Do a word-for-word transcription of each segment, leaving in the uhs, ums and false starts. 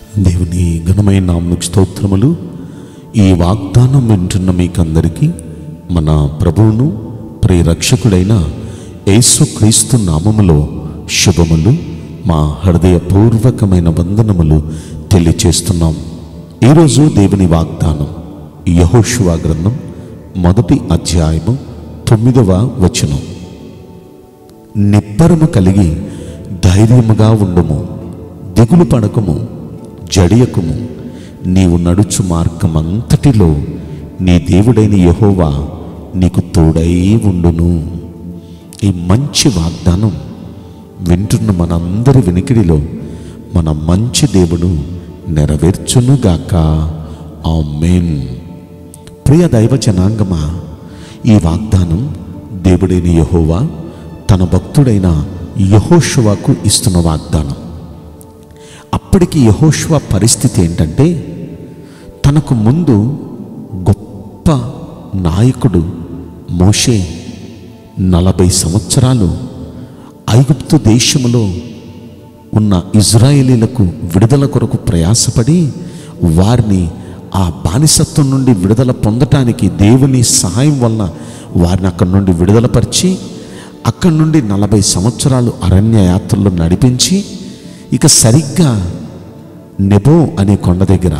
దేవుని ఘనమైన నామమునకు స్తోత్రములు. ఈ వాగ్దానం వింటున్న మీకందరికీ మన ప్రభువును ప్రియరక్షకుడైన యేసుక్రీస్తు నామములో శుభములు, మా హృదయపూర్వకమైన వందనములు తెలియచేస్తున్నాం. ఈరోజు దేవుని వాగ్దానం యెహోషువ గ్రంథం మొదటి అధ్యాయము తొమ్మిదవ వచనం. నిబ్బరము కలిగి ధైర్యముగా ఉండుము, దిగులు పడకము, జడియకుము. నీవు నడుచు మార్గమంతటిలో నీ దేవుడైన యెహోవా నీకు తోడై ఉండును. ఈ మంచి వాగ్దానం వింటున్న మనందరి వినికిడిలో మన మంచి దేవుడు నెరవేర్చునుగాక. ఆమేన్. ప్రియ దైవ జనాంగమా, ఈ వాగ్దానం దేవుడైన యెహోవా తన భక్తుడైన యెహోషువకు ఇస్తున్న వాగ్దానం. అప్పటికి యెహోషువ పరిస్థితి ఏంటంటే, తనకు ముందు గొప్ప నాయకుడు మోషే నలభై సంవత్సరాలు ఐగుప్తు దేశములో ఉన్న ఇజ్రాయేలీలకు విడుదల కొరకు ప్రయాసపడి వారిని ఆ బానిసత్వం నుండి విడుదల పొందటానికి దేవుని సహాయం వలన వారిని అక్కడి నుండి విడుదలపరిచి అక్కడి నుండి నలభై సంవత్సరాలు అరణ్య యాత్రలో నడిపించి ఇక సరిగ్గా నెబో అనే కొండ దగ్గర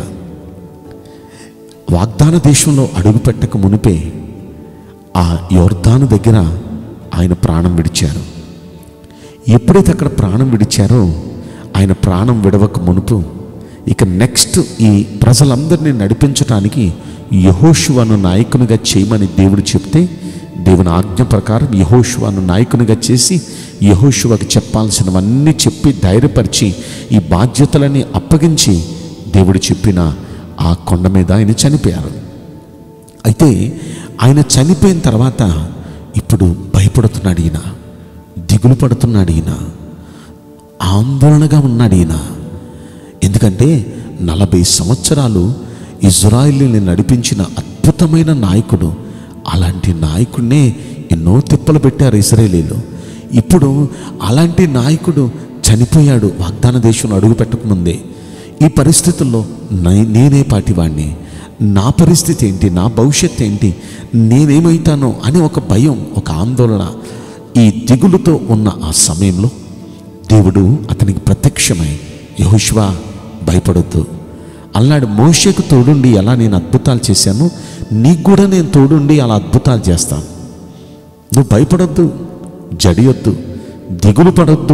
వాగ్దాన దేశంలో అడుగుపెట్టక మునిపే ఆ యోర్దాను దగ్గర ఆయన ప్రాణం విడిచారు. ఎప్పుడైతే అక్కడ ప్రాణం విడిచారో, ఆయన ప్రాణం విడవక మునుపు ఇక నెక్స్ట్ ఈ ప్రజలందరినీ నడిపించడానికి యెహోషువను నాయకునిగా చేయమని దేవుడు చెప్తే, దేవుని ఆజ్ఞ ప్రకారం యెహోషువను నాయకునిగా చేసి యెహోషువకు చెప్పాల్సినవన్నీ చెప్పి ధైర్యపరిచి ఈ బాధ్యతలని అప్పగించి దేవుడు చెప్పిన ఆ కొండ మీద ఆయన చనిపోయారు. అయితే ఆయన చనిపోయిన తర్వాత ఇప్పుడు భయపడుతున్నాడు ఈయన, దిగులు పడుతున్నాడు ఈయన, ఆందోళనగా ఉన్నాడు ఈయన. ఎందుకంటే నలభై సంవత్సరాలు ఇజ్రాయేలీని నడిపించిన అద్భుతమైన నాయకుడు, అలాంటి నాయకుడినే ఎన్నో తిప్పలు పెట్టారు ఇశ్రాయేలీలు. ఇప్పుడు అలాంటి నాయకుడు చనిపోయాడు వాగ్దాన దేశంలో అడుగు పెట్టకముందే. ఈ పరిస్థితుల్లో నేనే పాటివాణ్ణి, నా పరిస్థితి ఏంటి, నా భవిష్యత్తు ఏంటి, నేనేమవుతానో అని ఒక భయం, ఒక ఆందోళన, ఈ దిగులుతో ఉన్న ఆ సమయంలో దేవుడు అతనికి ప్రత్యక్షమై, యెహోషువ భయపడొద్దు అన్నాడు. మోషేకు తోడుండి ఎలా నేను అద్భుతాలు చేశాను, నీకు కూడా నేను తోడుండి అలా అద్భుతాలు చేస్తాను. నువ్వు భయపడొద్దు, జడియొద్దు, దిగులు పడొద్దు.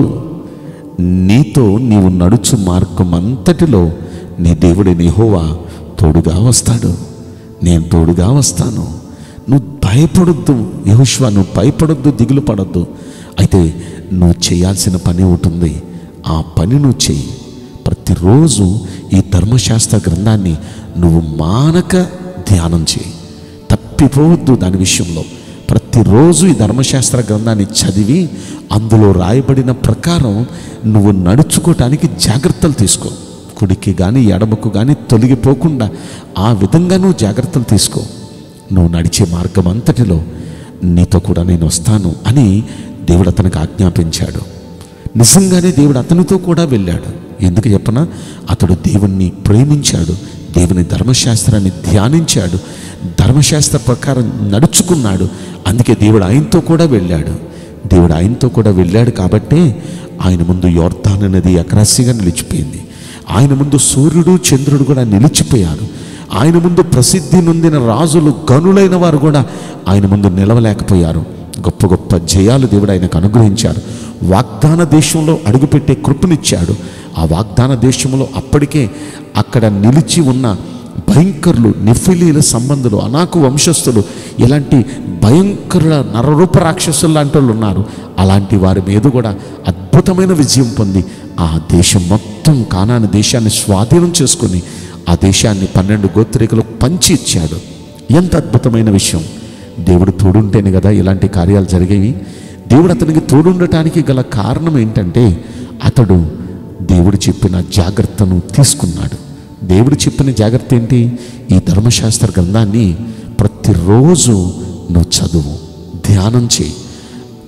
నీతో నీవు నడుచు మార్గం అంతటిలో నీ దేవుడైన యెహోవా తోడుగా వస్తాడు, నేను తోడుగా వస్తాను. నువ్వు భయపడొద్దు యెహోషువ, నువ్వు భయపడొద్దు, దిగులు పడొద్దు. అయితే నువ్వు చేయాల్సిన పని ఉంటుంది, ఆ పని నువ్వు చెయ్యి. ప్రతిరోజు ఈ ధర్మశాస్త్ర గ్రంథాన్ని నువ్వు మానక ధ్యానం చేయి, తప్పిపోవద్దు దాని విషయంలో. ప్రతిరోజు ఈ ధర్మశాస్త్ర గ్రంథాన్ని చదివి అందులో రాయబడిన ప్రకారం నువ్వు నడుచుకోవటానికి జాగ్రత్తలు తీసుకో. కుడికి కానీ ఎడమకు కానీ తొలగిపోకుండా ఆ విధంగా నువ్వు జాగ్రత్తలు తీసుకో. నువ్వు నడిచే మార్గం అంతటిలో నీతో కూడా నేను వస్తాను అని దేవుడు అతనికి ఆజ్ఞాపించాడు. నిజంగానే దేవుడు అతనితో కూడా వెళ్ళాడు. ఎందుకు చెప్పనా, అతడు దేవుణ్ణి ప్రేమించాడు, దేవుని ధర్మశాస్త్రాన్ని ధ్యానించాడు, ధర్మశాస్త్ర ప్రకారం నడుచుకున్నాడు. అందుకే దేవుడు ఆయనతో కూడా వెళ్ళాడు. దేవుడు ఆయనతో కూడా వెళ్ళాడు కాబట్టే ఆయన ముందు యోర్దాను నది అకరాసిగా నిలిచిపోయింది. ఆయన ముందు సూర్యుడు చంద్రుడు కూడా నిలిచిపోయారు. ఆయన ముందు ప్రసిద్ధి నొందిన రాజులు, గనులైన వారు కూడా ఆయన ముందు నిలవలేకపోయారు. గొప్ప గొప్ప జయాలు దేవుడు ఆయనకు అనుగ్రహించారు. వాగ్దాన దేశంలో అడుగుపెట్టే కృపనిచ్చాడు. ఆ వాగ్దాన దేశంలో అప్పటికే అక్కడ నిలిచి ఉన్న భయంకరులు, నెఫిలీల సంబంధులు, అనాకు వంశస్థులు, ఇలాంటి భయంకరుల నరరూప రాక్షసులు లాంటి వాళ్ళు ఉన్నారు. అలాంటి వారి మీద కూడా అద్భుతమైన విజయం పొంది ఆ దేశం మొత్తం కానాను దేశాన్ని స్వాధీనం చేసుకొని ఆ దేశాన్ని పన్నెండు గోత్రికులకు పంచి ఇచ్చాడు. ఎంత అద్భుతమైన విషయం! దేవుడు తోడుంటేనే కదా ఇలాంటి కార్యాలు జరిగేవి. దేవుడు అతనికి తోడుండటానికి గల కారణం ఏంటంటే, అతడు దేవుడు చెప్పిన జాగ్రత్తను తీసుకున్నాడు. దేవుడు చెప్పిన జాగ్రత్త ఏంటి? ఈ ధర్మశాస్త్ర గ్రంథాన్ని ప్రతిరోజు నువ్వు చదువు, ధ్యానం చేయి.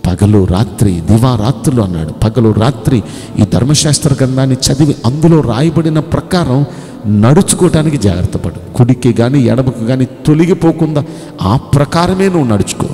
పగలు రాత్రి దివారాత్రులు అన్నాడు. పగలు రాత్రి ఈ ధర్మశాస్త్ర గ్రంథాన్ని చదివి అందులో రాయబడిన ప్రకారం నడుచుకోవటానికి జాగ్రత్త పడు. కుడికి కానీ ఎడమకు కానీ తొలగిపోకుండా ఆ ప్రకారమే నువ్వు నడుచుకో.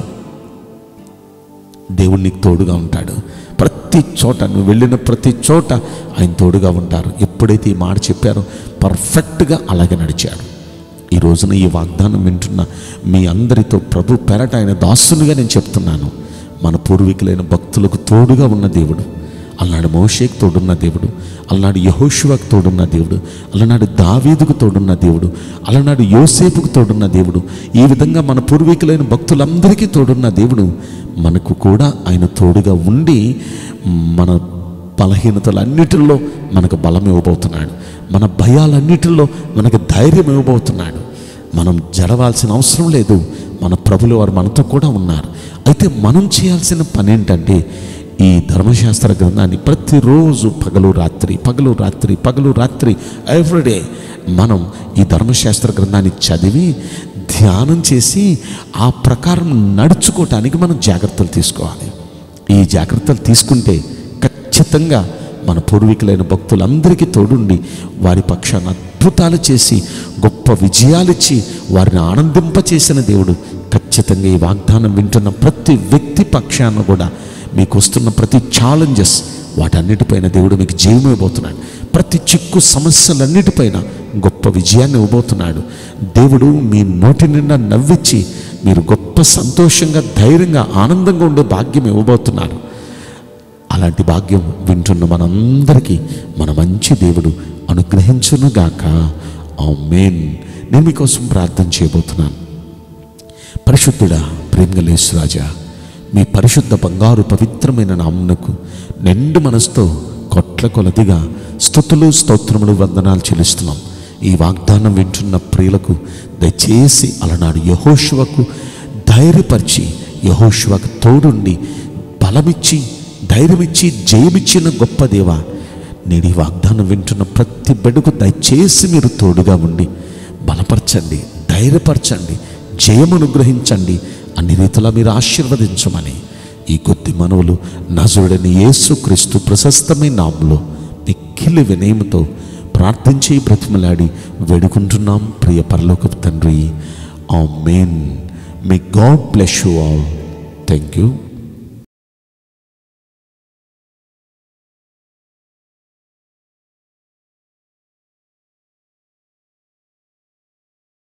దేవుడు నీకు తోడుగా ఉంటాడు. ప్రతి చోట నువ్వు వెళ్ళిన ప్రతి చోట ఆయన తోడుగా ఉంటారు. ఎప్పుడైతే ఈ మాట చెప్పారో పర్ఫెక్ట్గా అలాగే నడిచాడు. ఈ రోజున ఈ వాగ్దానం వింటున్న మీ అందరితో ప్రభు పెరట ఆయన దాసులుగా నేను చెప్తున్నాను, మన పూర్వీకులైన భక్తులకు తోడుగా ఉన్న దేవుడు, అలనాడు మోషేకు తోడున్న దేవుడు, అలనాడు యెహోషువకు తోడున్న దేవుడు, అలనాడు దావీదుకు తోడున్న దేవుడు, అలనాడు యోసేపుకు తోడున్న దేవుడు, ఈ విధంగా మన పూర్వీకులైన భక్తులందరికీ తోడున్న దేవుడు మనకు కూడా ఆయన తోడుగా ఉండి మన బలహీనతలన్నిటిలో మనకు బలం ఇవ్వబోతున్నాడు. మన భయాలన్నిటిలో మనకు ధైర్యం ఇవ్వబోతున్నాడు. మనం జడవాల్సిన అవసరం లేదు. మన ప్రభులు వారు మనతో కూడా ఉన్నారు. అయితే మనం చేయాల్సిన పని ఏంటంటే ఈ ధర్మశాస్త్ర గ్రంథాన్ని ప్రతిరోజు పగలు రాత్రి పగలు రాత్రి పగలు రాత్రి ఎవ్రీడే మనం ఈ ధర్మశాస్త్ర గ్రంథాన్ని చదివి ధ్యానం చేసి ఆ ప్రకారం నడుచుకోవటానికి మనం జాగ్రత్తలు తీసుకోవాలి. ఈ జాగ్రత్తలు తీసుకుంటే ఖచ్చితంగా మన పూర్వీకులైన భక్తులందరికీ తోడుండి వారి పక్షాన అద్భుతాలు చేసి గొప్ప విజయాలిచ్చి వారిని ఆనందింపచేసిన దేవుడు ఖచ్చితంగా ఈ వాగ్దానం వింటున్న ప్రతి వ్యక్తి పక్షాన కూడా మీకు వస్తున్న ప్రతి ఛాలెంజెస్ వాటన్నిటిపైన దేవుడు మీకు జయం ఇవ్వబోతున్నాడు. ప్రతి చిక్కు సమస్యలన్నిటిపైన గొప్ప విజయాన్ని ఇవ్వబోతున్నాడు. దేవుడు మీ నోటి నిండా నవ్విచ్చి మీరు గొప్ప సంతోషంగా ధైర్యంగా ఆనందంగా ఉండే భాగ్యం ఇవ్వబోతున్నాడు. అలాంటి భాగ్యం వింటున్న మనందరికీ మన మంచి దేవుడు అనుగ్రహించునుగాక. ఆమేన్. నేను మీకోసం ప్రార్థన చేయబోతున్నాను. పరిశుద్ధుడా, ప్రేమగల యేసురాజా, మీ పరిశుద్ధ బంగారు పవిత్రమైన నామమునకు నిండు మనసుతో కొట్ల కొలదిగా స్తుతులు స్తోత్రములు వందనాలు చెల్లిస్తున్నాం. ఈ వాగ్దానం వింటున్న ప్రియులకు దయచేసి అలనాడు యెహోషువకు ధైర్యపరిచి యెహోషువకు తోడుండి బలమిచ్చి ధైర్యమిచ్చి జయమిచ్చిన గొప్ప దేవ, నేడు ఈ వాగ్దానం వింటున్న ప్రతి బిడ్డకు దయచేసి మీరు తోడుగా ఉండి బలపరచండి, ధైర్యపరచండి, జయమనుగ్రహించండి, అన్ని రీతిలా మీరు ఆశీర్వదించమని ఈ కొద్ది మనవులు నజరుడైన యేసుక్రీస్తు ప్రశస్తమైన నామములో మిక్కిలి వినయముతో ప్రార్థించి బ్రతిమలాడి వేడుకుంటున్నాం ప్రియ పరలోకపు తండ్రి. ఆమేన్. May god bless you all. Thank you.